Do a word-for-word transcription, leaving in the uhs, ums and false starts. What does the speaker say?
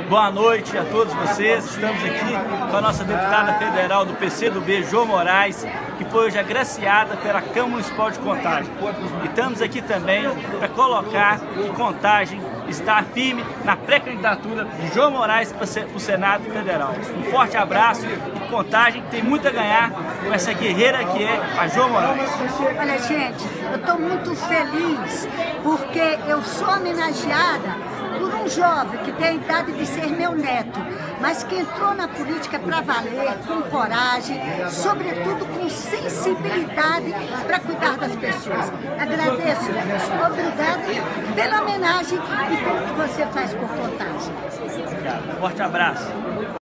Boa noite a todos vocês. Estamos aqui com a nossa deputada federal do P C do B, Jo Moraes, que foi hoje agraciada pela Câmara Municipal de Contagem. E estamos aqui também para colocar que Contagem está firme na pré-candidatura de Jo Moraes para o Senado Federal. Um forte abraço e Contagem tem muito a ganhar com essa guerreira que é a Jo Moraes. Olha, gente, eu estou muito feliz porque eu sou homenageada por um jovem que tem a idade de ser meu neto, mas que entrou na política para valer, com coragem, sobretudo com sensibilidade para cuidar das pessoas. Agradeço, obrigada pela homenagem e pelo que você faz por Contagem. Obrigado. Forte abraço.